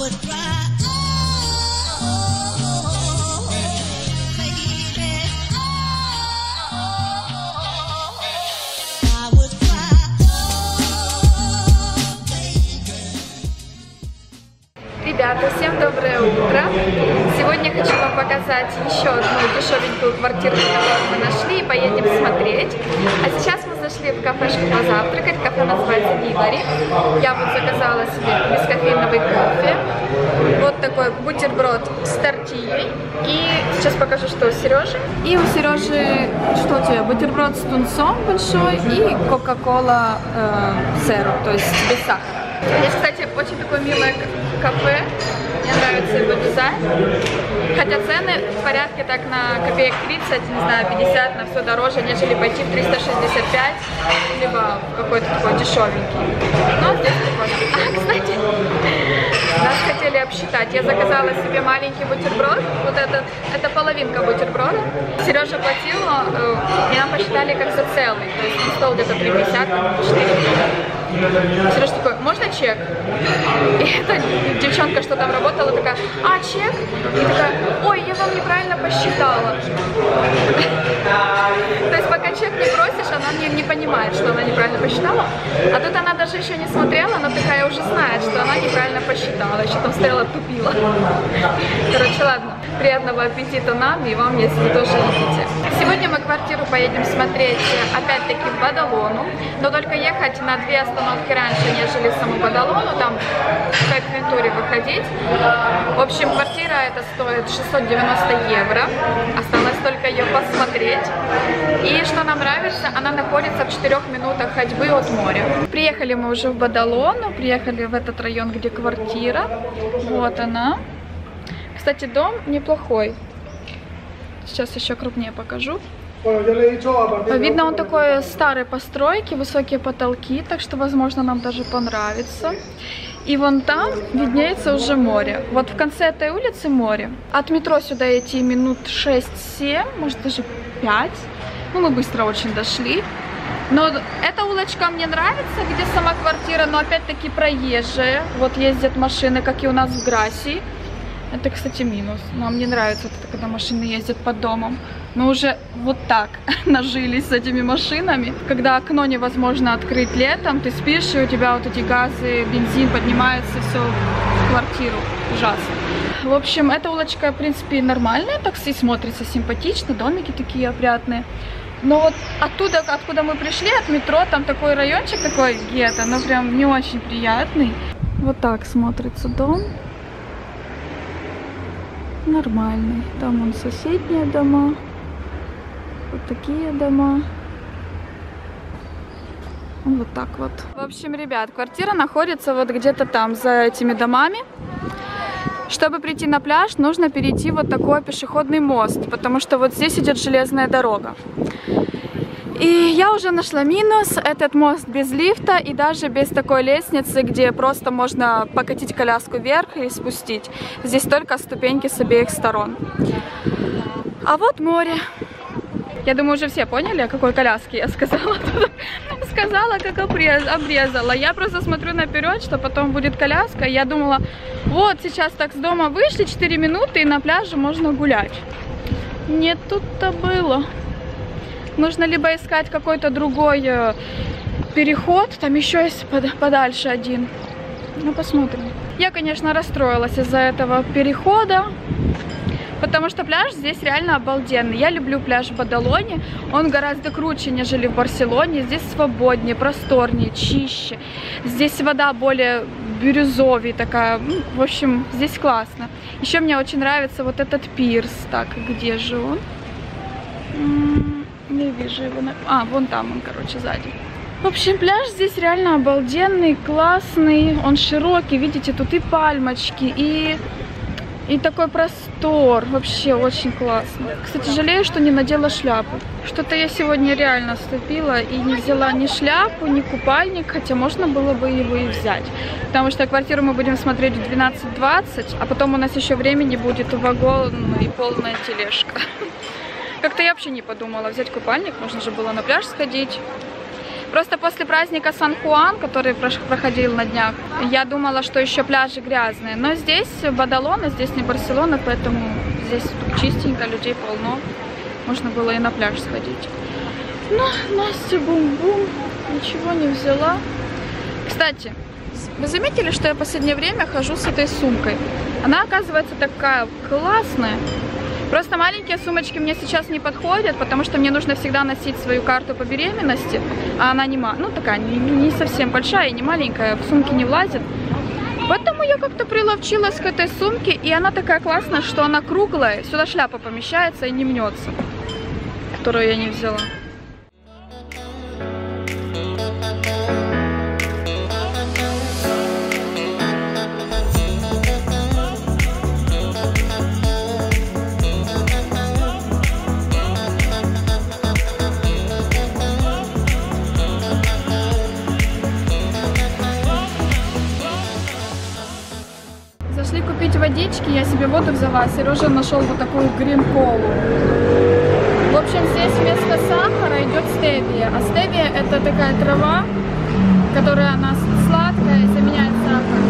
Ребята, всем доброе утро! Сегодня хочу вам показать еще одну дешевенькую квартиру, которую мы нашли, и поедем смотреть. А сейчас мы зашли в кафешку позавтракать. Кафе называется Вивари. Я вот заказала себе бескофейный кофе. Вот такой бутерброд с тортильей. И сейчас покажу, что у Сережи. И у Сережи, что у тебя? Бутерброд с тунцом большой и кока-кола сыру, то есть без сахара. Здесь, кстати, очень такое милое кафе. Мне нравится его дизайн. Хотя цены в порядке так на копеек 30, не знаю, 50, на все дороже, нежели пойти в 365, либо в какой-то такой дешевенький. Но здесь прикольно. А, кстати, нас хотели обсчитать. Я заказала себе маленький бутерброд. Вот это половинка бутерброда. Сережа платил, и нам посчитали как за целый. То есть он стоил где-то 3,50, 4. Сережа такой, можно чек? И эта девчонка, что там работала, такая, а, чек? И такая, ой, я вам неправильно посчитала. То есть пока чек не просишь, она не понимает, что она неправильно посчитала. А тут она даже еще не смотрела, но такая уже знает, что она неправильно посчитала. Еще там стояла, тупила. Короче, ладно. Приятного аппетита нам и вам, если вы тоже едите. Сегодня мы квартиру поедем смотреть опять-таки в Бадалону, но только ехать на 2 остановки раньше, нежели в саму Бадалону, там в Кайф-Вентуре выходить. В общем, квартира эта стоит 690 евро. Осталось только ее посмотреть. И что нам нравится, она находится в 4 минутах ходьбы от моря. Приехали мы уже в Бадалону, приехали в этот район, где квартира. Вот она. Кстати, дом неплохой. Сейчас еще крупнее покажу. Видно, он такой старой постройки, высокие потолки, так что, возможно, нам даже понравится. И вон там виднеется уже море. Вот в конце этой улицы море. От метро сюда идти минут 6-7, может даже 5. Ну, мы быстро очень дошли. Но эта улочка мне нравится, где сама квартира, но опять-таки проезжая. Вот ездят машины, как и у нас в Грасии. Это, кстати, минус. Нам не нравится, когда машины ездят под домом. Мы уже вот так нажились с этими машинами. Когда окно невозможно открыть летом, ты спишь, и у тебя вот эти газы, бензин поднимается, все в квартиру. Ужасно. В общем, эта улочка, в принципе, нормальная, так и смотрится симпатично, домики такие опрятные. Но вот оттуда, откуда мы пришли, от метро, там такой райончик, такой гетто, но прям не очень приятный. Вот так смотрится дом. Нормальный. Там вон соседние дома. Вот такие дома. Вот так вот. В общем, ребят, квартира находится вот где-то там, за этими домами. Чтобы прийти на пляж, нужно перейти вот такой пешеходный мост, потому что вот здесь идет железная дорога. И я уже нашла минус. Этот мост без лифта и даже без такой лестницы, где просто можно покатить коляску вверх и спустить. Здесь только ступеньки с обеих сторон. А вот море. Я думаю, уже все поняли, о какой коляске я сказала. Сказала, как обрезала. Я просто смотрю наперед, что потом будет коляска. Я думала, вот сейчас так с дома вышли, 4 минуты, и на пляже можно гулять. Не тут-то было. Нужно либо искать какой-то другой переход, там еще есть подальше один. Ну, посмотрим. Я, конечно, расстроилась из-за этого перехода, потому что пляж здесь реально обалденный. Я люблю пляж в Бадалоне, он гораздо круче, нежели в Барселоне. Здесь свободнее, просторнее, чище. Здесь вода более бирюзовая такая. Ну, в общем, здесь классно. Еще мне очень нравится вот этот пирс. Так, где же он? Не вижу его. А, вон там он, короче, сзади. В общем, пляж здесь реально обалденный, классный. Он широкий, видите, тут и пальмочки, и такой простор. Вообще очень классно. Кстати, жалею, что не надела шляпу. Что-то я сегодня реально ступила и не взяла ни шляпу, ни купальник, хотя можно было бы его и взять. Потому что квартиру мы будем смотреть в 12:20, а потом у нас еще времени будет вагон и полная тележка. Как-то я вообще не подумала взять купальник, можно же было на пляж сходить. Просто после праздника Сан-Хуан, который проходил на днях, я думала, что еще пляжи грязные. Но здесь Бадалона, здесь не Барселона, поэтому здесь чистенько, людей полно. Можно было и на пляж сходить. Но Настя бум-бум, ничего не взяла. Кстати, вы заметили, что я в последнее время хожу с этой сумкой? Она, оказывается, такая классная. Просто маленькие сумочки мне сейчас не подходят, потому что мне нужно всегда носить свою карту по беременности, а она такая не совсем большая и не маленькая, в сумки не влазит. Поэтому я как-то приловчилась к этой сумке, и она такая классная, что она круглая, сюда шляпа помещается и не мнется, которую я не взяла. Зашли купить водички, я себе воду взяла, Сережа нашел вот такую грин-колу. В общем, здесь вместо сахара идет стевия, а стевия это такая трава, которая она сладкая и заменяет сахар.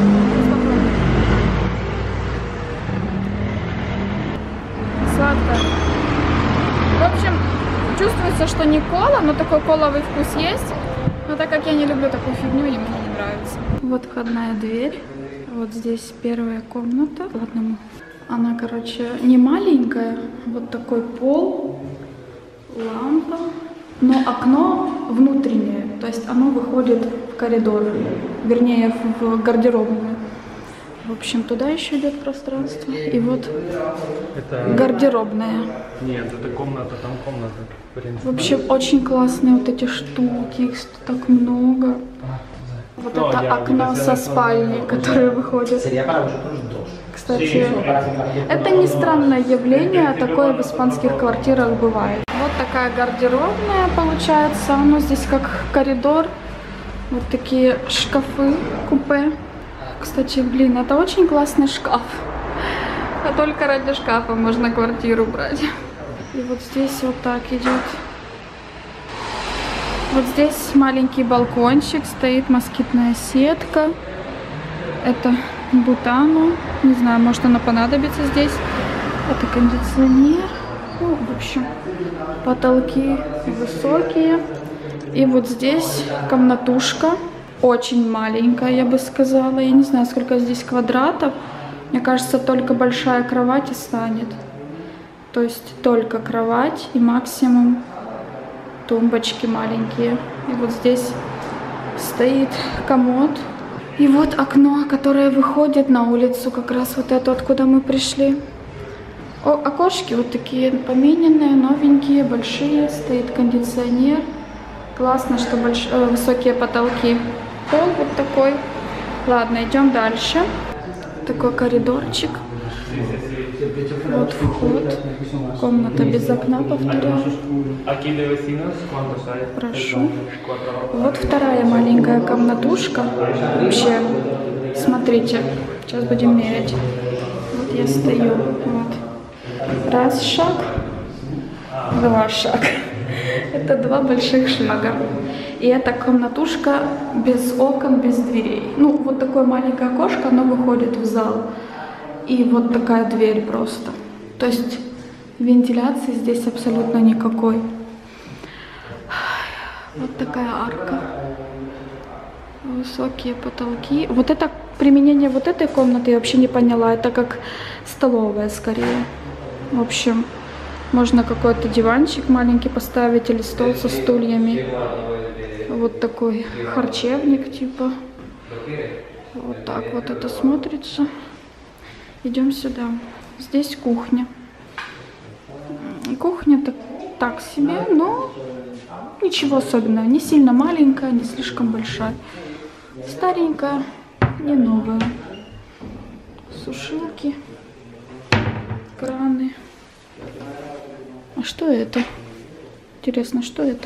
Сладкая. В общем, чувствуется, что не кола, но такой коловый вкус есть. Но так как я не люблю такую фигню, и мне не нравится. Вот входная дверь. Вот здесь первая комната. Ладно, она, короче, не маленькая. Вот такой пол, лампа. Но окно внутреннее. То есть оно выходит в коридор. Вернее, в гардеробную. В общем, туда еще идет пространство. И вот это гардеробная. Нет, это комната, там комната. В общем, очень классные вот эти штуки. Их так много. Вот это окно со спальни, которое выходит. Кстати, это не странное явление, такое в испанских квартирах бывает. Вот такая гардеробная получается. Оно здесь как коридор. Вот такие шкафы, купе. Кстати, блин, это очень классный шкаф. А только ради шкафа можно квартиру брать. И вот здесь вот так идет. Вот здесь маленький балкончик, стоит москитная сетка. Это бутану. Не знаю, может она понадобится здесь. Это кондиционер. Ну, в общем, потолки высокие. И вот здесь комнатушка. Очень маленькая, я бы сказала. Я не знаю, сколько здесь квадратов. Мне кажется, только большая кровать и станет. То есть только кровать и максимум тумбочки маленькие. И вот здесь стоит комод. И вот окно, которое выходит на улицу, как раз вот это, откуда мы пришли. Окошки вот такие помененные, новенькие, большие. Стоит кондиционер. Классно, что высокие потолки. Пол вот такой. Ладно, идем дальше. Такой коридорчик. Вот вход. Комната без окна, повторяю. Прошу. Вот вторая маленькая комнатушка. Вообще, смотрите, сейчас будем мерять. Вот я стою. Вот. Раз шаг, два шага. Это два больших шага. И эта комнатушка без окон, без дверей. Ну, вот такое маленькое окошко, оно выходит в зал. И вот такая дверь просто. То есть вентиляции здесь абсолютно никакой. Вот такая арка. Высокие потолки. Вот это применение вот этой комнаты я вообще не поняла. Это как столовая скорее. В общем, можно какой-то диванчик маленький поставить или стол со стульями. Вот такой харчевник типа. Вот так вот это смотрится. Идем сюда. Здесь кухня. Кухня так себе, но ничего особенного. Не сильно маленькая, не слишком большая. Старенькая, не новая. Сушилки, краны. А что это? Интересно, что это?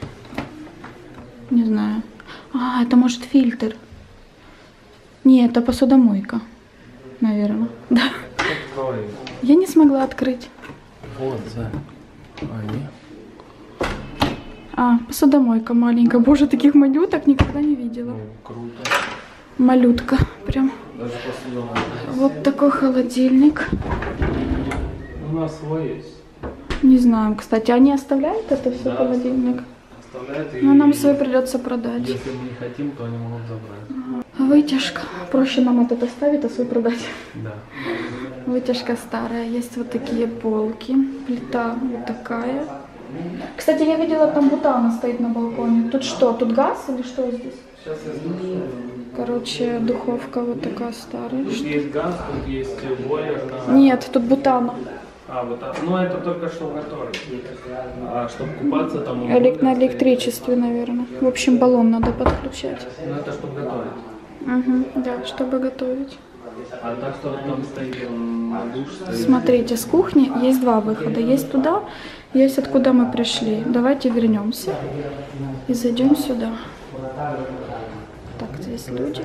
Не знаю. А, это может фильтр. Не, это посудомойка. Наверное. Да. Открой. Я не смогла открыть. Вот, да. А, посудомойка маленькая. Боже, таких малюток никогда не видела. Ну, круто. Малютка прям. Даже посудомойка. Вот такой холодильник. У нас свой есть. Не знаю, кстати, они оставляют это все, Да, холодильник? Оставляют и... Но нам свой придется продать. Если мы не хотим, то они могут забрать. Вытяжка. Проще нам этот оставить, а свой продать. Да. Вытяжка старая. Есть вот такие полки. Плита вот такая. Кстати, я видела, там бутана стоит на балконе. Тут что? Тут газ или что здесь? Сейчас я слышу. Короче, духовка вот такая старая. Тут есть газ, тут есть бойлер на... Нет, тут бутана. А, вот так. Ну, это только что готовить. А чтобы купаться там... На электричестве, наверное. В общем, баллон надо подключать. Ну, это чтобы готовить. Угу, да, чтобы готовить. А так что там стоит душ, стоит... Смотрите, с кухни есть два выхода. Есть туда, есть откуда мы пришли. Давайте вернемся и зайдем сюда. Так, здесь люди.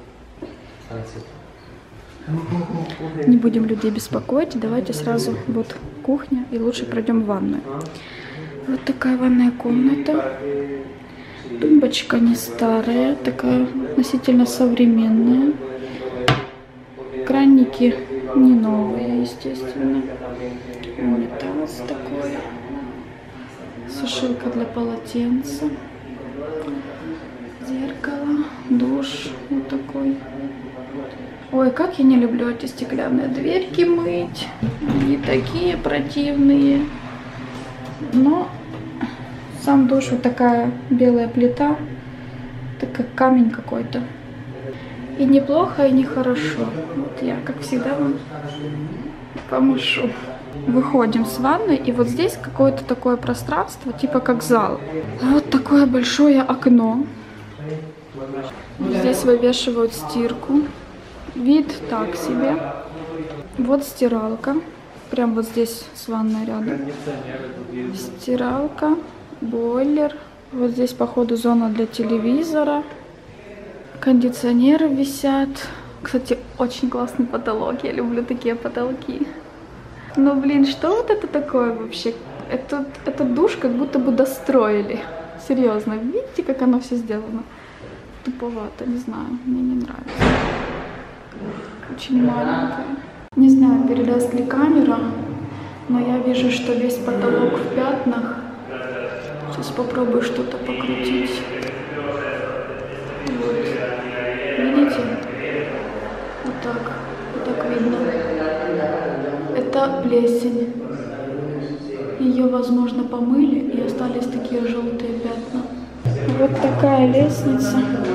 Не будем людей беспокоить. Давайте сразу вот кухня и лучше пройдем в ванную. Вот такая ванная комната. Тумбочка не старая, такая относительно современная. Кранники не новые, естественно. Унитаз такой. Сушилка для полотенца. Зеркало, душ вот такой. Ой, как я не люблю эти стеклянные дверки мыть. Они такие противные. Но сам душ вот такая белая плита. Это как камень какой-то. И неплохо, и нехорошо. Вот я, как всегда, вам помышу. Выходим с ванной, и вот здесь какое-то такое пространство, типа как зал. Вот такое большое окно. Здесь вывешивают стирку. Вид так себе. Вот стиралка. Прям вот здесь с ванной рядом. Стиралка, бойлер. Вот здесь, походу, зона для телевизора. Кондиционеры висят. Кстати, очень классный потолок. Я люблю такие потолки. Но, блин, что вот это такое вообще? Этот душ как будто бы достроили. Серьезно, видите, как оно все сделано? Туповато, не знаю, мне не нравится. Очень маленькая. Не знаю, передаст ли камера, но я вижу, что весь потолок в пятнах. Сейчас попробую что-то покрутить. Вот. Видите? Вот так видно. Это плесень. Ее, возможно, помыли, и остались такие желтые пятна. Вот такая лестница.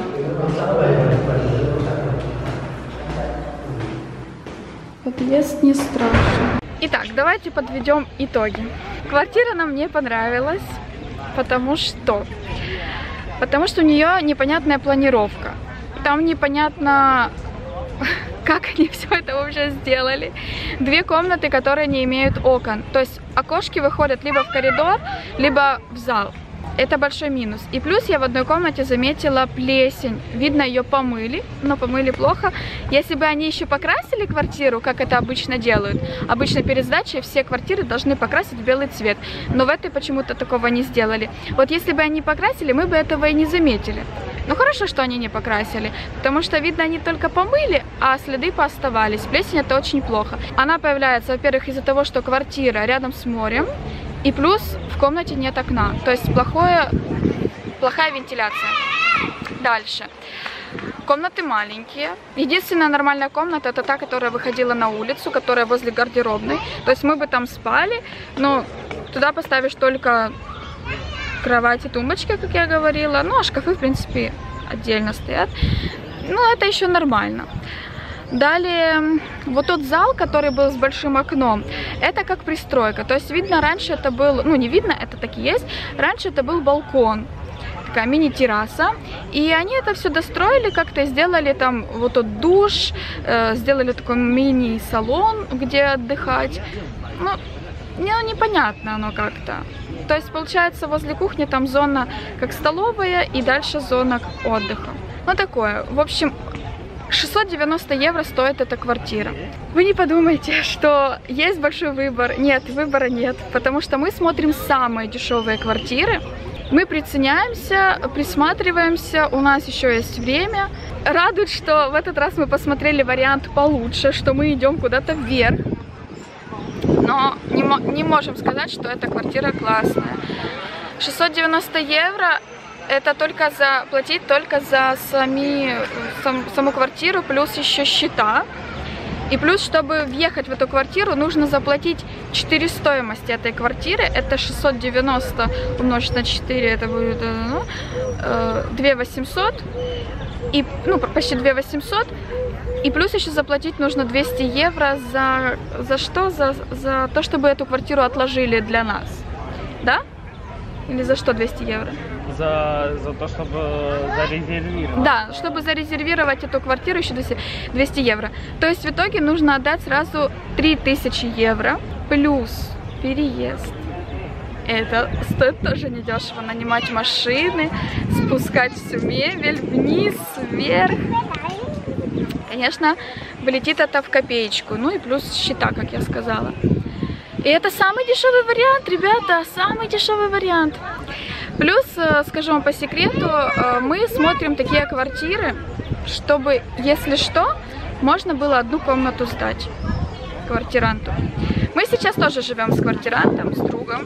Подъезд не страшен. Итак, давайте подведем итоги. Квартира нам не понравилась, потому что у нее непонятная планировка. Там непонятно, как они все это вообще сделали. Две комнаты, которые не имеют окон. То есть окошки выходят либо в коридор, либо в зал. Это большой минус. И плюс я в одной комнате заметила плесень. Видно, ее помыли, но помыли плохо. Если бы они еще покрасили квартиру, как это обычно делают, обычно перед сдачей все квартиры должны покрасить в белый цвет. Но в этой почему-то такого не сделали. Вот если бы они покрасили, мы бы этого и не заметили. Ну хорошо, что они не покрасили, потому что, видно, они только помыли, а следы пооставались. Плесень — это очень плохо. Она появляется, во-первых, из-за того, что квартира рядом с морем, и плюс в комнате нет окна. То есть плохая вентиляция. Дальше. Комнаты маленькие. Единственная нормальная комната — это та, которая выходила на улицу, которая возле гардеробной. То есть мы бы там спали, но туда поставишь только кровать и тумбочки, как я говорила. Ну, а шкафы, в принципе, отдельно стоят. Ну, это еще нормально. Далее, вот тот зал, который был с большим окном, это как пристройка. То есть, видно, раньше это был, ну, не видно, это так и есть. Раньше это был балкон, такая мини-терраса. И они это все достроили, как-то сделали там вот тот душ, сделали такой мини-салон, где отдыхать. Ну, непонятно оно как-то. То есть, получается, возле кухни там зона как столовая и дальше зона отдыха. Ну, такое. В общем, 690 евро стоит эта квартира. Вы не подумайте, что есть большой выбор. Нет, выбора нет. Потому что мы смотрим самые дешевые квартиры. Мы приценяемся, присматриваемся, у нас еще есть время. Радует, что в этот раз мы посмотрели вариант получше, что мы идем куда-то вверх. Но не можем сказать, что эта квартира классная. 690 евро это только платить только за саму квартиру, плюс еще счета. И плюс, чтобы въехать в эту квартиру, нужно заплатить 4 стоимости этой квартиры. Это 690 умножить на 4, это будет 2800. И, ну, почти 2800. И плюс еще заплатить нужно 200 евро за что? За то, чтобы эту квартиру отложили для нас. Да? Или за что 200 евро? За то, чтобы зарезервировать. Да, чтобы зарезервировать эту квартиру еще 200 евро. То есть в итоге нужно отдать сразу 3000 евро плюс переезд. Это стоит тоже недешево. Нанимать машины, спускать всю мебель вниз, вверх. Конечно, вылетит это в копеечку. Ну и плюс счета, как я сказала. И это самый дешевый вариант, ребята, самый дешевый вариант. Плюс, скажу вам по секрету, мы смотрим такие квартиры, чтобы, если что, можно было одну комнату сдать квартиранту. Мы сейчас тоже живем с квартирантом, с другом.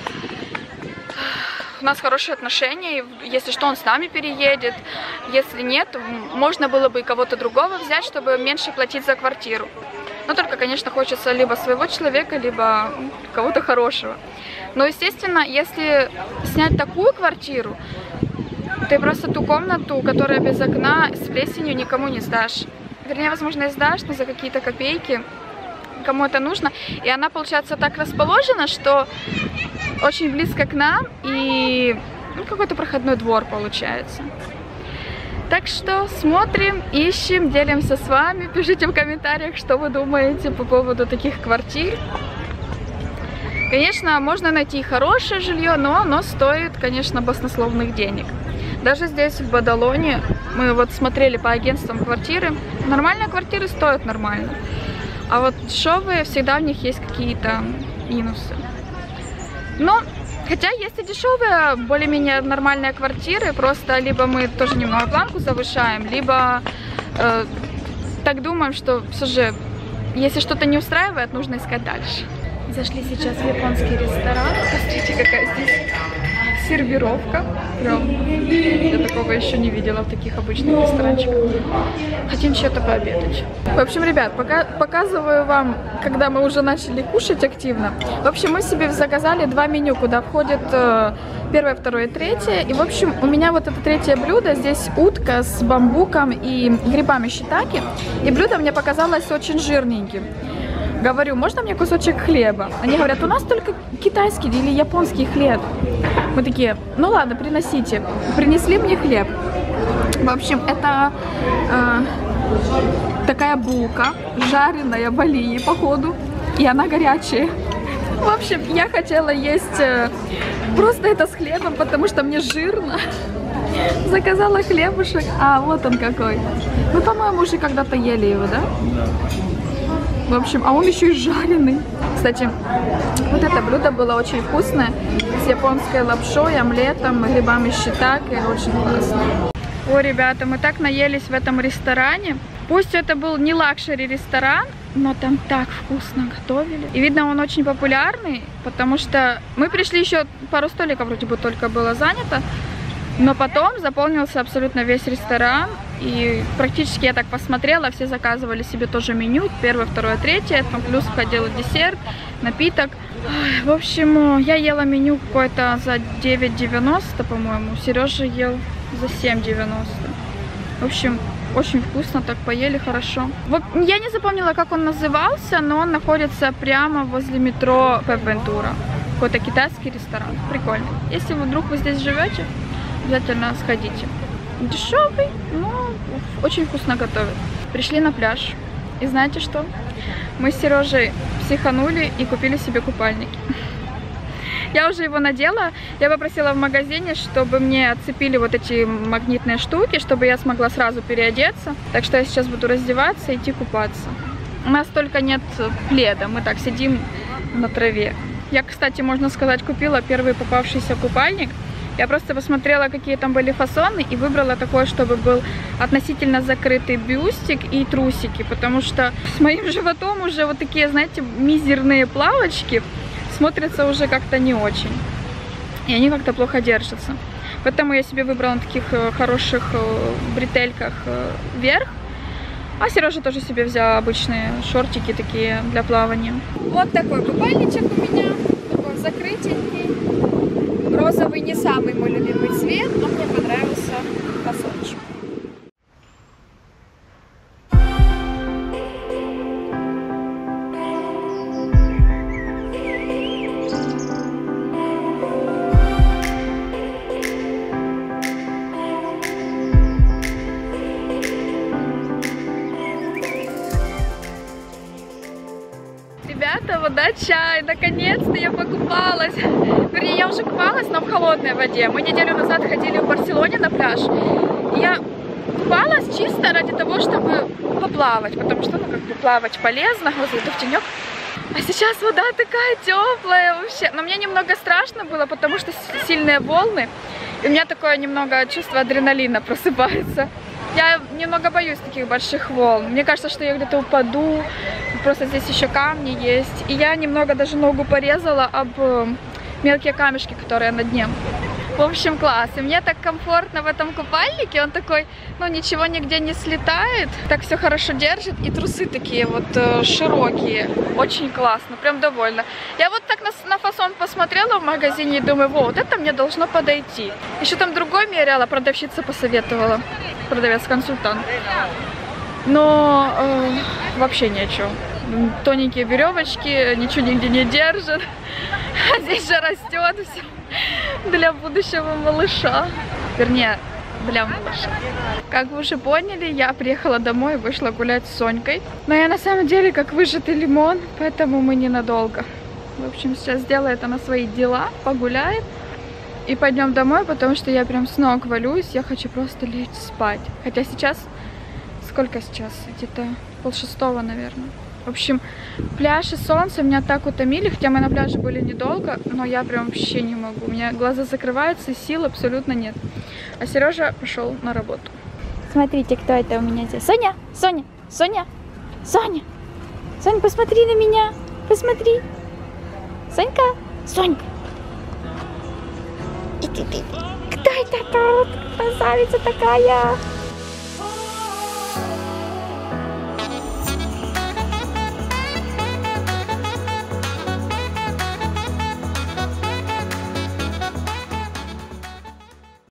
У нас хорошие отношения, если что, он с нами переедет. Если нет, можно было бы и кого-то другого взять, чтобы меньше платить за квартиру. Но только, конечно, хочется либо своего человека, либо кого-то хорошего. Но, естественно, если снять такую квартиру, ты просто ту комнату, которая без окна, с плесенью, никому не сдашь. Вернее, возможно, и сдашь, но за какие-то копейки. Кому это нужно. И она, получается, так расположена, что очень близко к нам, и какой-то проходной двор получается. Так что смотрим, ищем, делимся с вами. Пишите в комментариях, что вы думаете по поводу таких квартир. Конечно, можно найти хорошее жилье, но оно стоит, конечно, баснословных денег. Даже здесь, в Бадалоне, мы вот смотрели по агентствам квартиры. Нормальные квартиры стоят нормально. А вот дешевые, всегда у них есть какие-то минусы. Но, хотя есть и дешевые, более-менее нормальные квартиры, просто либо мы тоже немного планку завышаем, либо так думаем, что все же, если что-то не устраивает, нужно искать дальше. Зашли сейчас в японский ресторан. Посмотрите, какая здесь сервировка. Прям, я такого еще не видела в таких обычных ресторанчиках. Хотим что-то пообедать. В общем, ребят, показываю вам, когда мы уже начали кушать активно. В общем, мы себе заказали 2 меню, куда входит первое, второе, третье. И, в общем, у меня вот это третье блюдо. Здесь утка с бамбуком и грибами шитаки. И блюдо мне показалось очень жирненьким. Говорю, можно мне кусочек хлеба? Они говорят, у нас только китайский или японский хлеб. Мы такие, ну ладно, приносите. Принесли мне хлеб. В общем, это такая булка, жареная в олии, походу. И она горячая. В общем, я хотела есть просто это с хлебом, потому что мне жирно. Заказала хлебушек. А, вот он какой. Мы, по-моему, уже когда-то ели его, да? Да. В общем, а он еще и жареный. Кстати, вот это блюдо было очень вкусное. С японской лапшой, омлетом, грибами шитаки. Очень классно. О, ребята, мы так наелись в этом ресторане. Пусть это был не лакшери ресторан, но там так вкусно готовили. И видно, он очень популярный, потому что мы пришли, еще пару столиков вроде бы только было занято. Но потом заполнился абсолютно весь ресторан. И практически я так посмотрела, все заказывали себе тоже меню. Первое, второе, третье. Там плюс входил десерт, напиток. В общем, я ела меню какое-то за 9,90, по-моему. Сережа ел за 7,90. В общем, очень вкусно, так поели хорошо. Вот, я не запомнила, как он назывался, но он находится прямо возле метро Пеп-Вентура. Какой-то китайский ресторан. Прикольно. Если вдруг вы здесь живете, обязательно сходите. Дешевый, но очень вкусно готовят. Пришли на пляж. И знаете что? Мы с Сережей психанули и купили себе купальники. Я уже его надела. Я попросила в магазине, чтобы мне отцепили вот эти магнитные штуки, чтобы я смогла сразу переодеться. Так что я сейчас буду раздеваться и идти купаться. У нас только нет пледа. Мы так сидим на траве. Я, кстати, можно сказать, купила первый попавшийся купальник. Я просто посмотрела, какие там были фасоны, и выбрала такой, чтобы был относительно закрытый бюстик и трусики, потому что с моим животом уже вот такие, знаете, мизерные плавочки смотрятся уже как-то не очень. И они как-то плохо держатся. Поэтому я себе выбрала на таких хороших бретельках вверх. А Сережа тоже себе взял обычные шортики такие для плавания. Вот такой купальничек у меня, такой закрытенький. Розовый не самый мой любимый цвет, но мне понравился фасончик. Ребята, вода чай, наконец-то я покупалась. Вернее, я уже купалась, но в холодной воде. Мы неделю назад ходили в Барселоне на пляж. И я купалась чисто ради того, чтобы поплавать, потому что, ну, как бы плавать полезно, вот зайду в тенек. А сейчас вода такая теплая вообще. Но мне немного страшно было, потому что сильные волны. И у меня такое немного чувство адреналина просыпается. Я немного боюсь таких больших волн. Мне кажется, что я где-то упаду. Просто здесь еще камни есть. И я немного даже ногу порезала об мелкие камешки, которые на дне. В общем, класс. И мне так комфортно в этом купальнике. Он такой, ну, ничего нигде не слетает. Так все хорошо держит. И трусы такие вот широкие. Очень классно. Прям довольна. Я вот так на фасон посмотрела в магазине и думаю, вот это мне должно подойти. Еще там другой меряла, продавщица посоветовала. Продавец-консультант. Но вообще ничего. Тоненькие веревочки, ничего нигде не держит. А здесь же растет все для будущего малыша. Вернее, для малыша. Как вы уже поняли, я приехала домой и вышла гулять с Сонькой. Но я на самом деле как выжатый лимон, поэтому мы ненадолго. В общем, сейчас сделает она свои дела, погуляет. И пойдем домой, потому что я прям с ног валюсь. Я хочу просто лечь спать. Хотя сейчас... Сколько сейчас? Где-то 5:30, наверное. В общем, пляж и солнце меня так утомили. Хотя мы на пляже были недолго, но я прям вообще не могу. У меня глаза закрываются, и сил абсолютно нет. А Сережа пошел на работу. Смотрите, кто это у меня здесь. Соня! Соня! Соня! Соня! Соня, посмотри на меня! Посмотри! Сонька! Сонька! Кто это тут? Красавица такая!